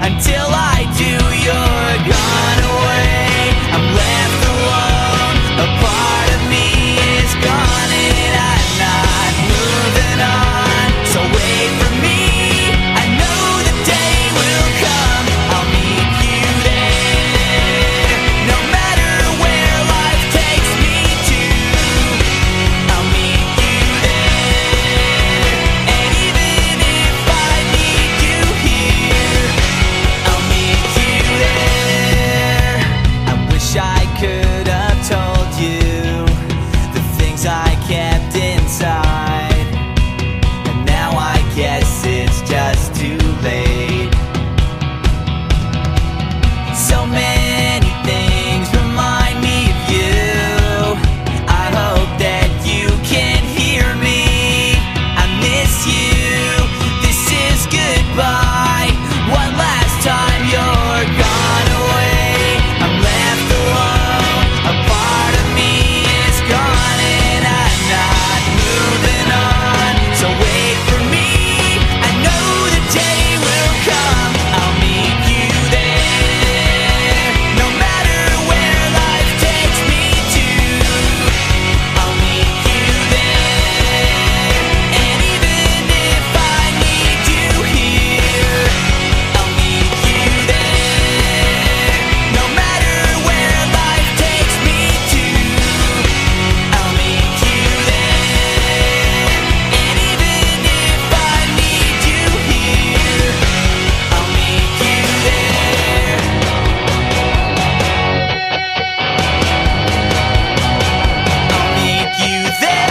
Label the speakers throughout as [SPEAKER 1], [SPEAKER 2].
[SPEAKER 1] until I do, you're gone away. I'm left alone, a part of me is gone, and I'm not moving on. So wait for me, I know the day will come. I'll meet you there, no matter where life takes me to. I'll meet you there, and even if I need you here, I'll meet you there. I wish I could have told you the things I kept inside, and now I guess it's just too late. So many things remind me of you. I hope that you can hear me. I miss you, this is goodbye. One last time, you're gone away. I'm left alone, a part of me is gone, and I'm not moving on. So wait for me, I know the day will come. I'll meet you there, no matter where life takes me to. I'll meet you there, and even if I need you here, I'll meet you there, no matter where life takes me to. I'll meet you there, and even if I need you here, I'll meet you there. I'll meet you there.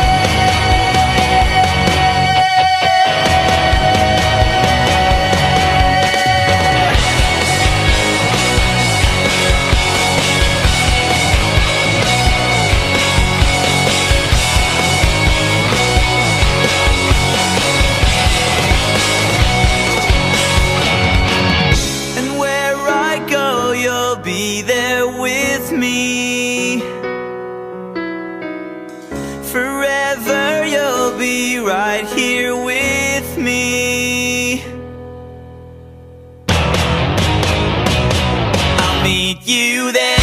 [SPEAKER 1] And where I go, you'll be there with me. Forever, you'll be right here with me. I'll meet you there.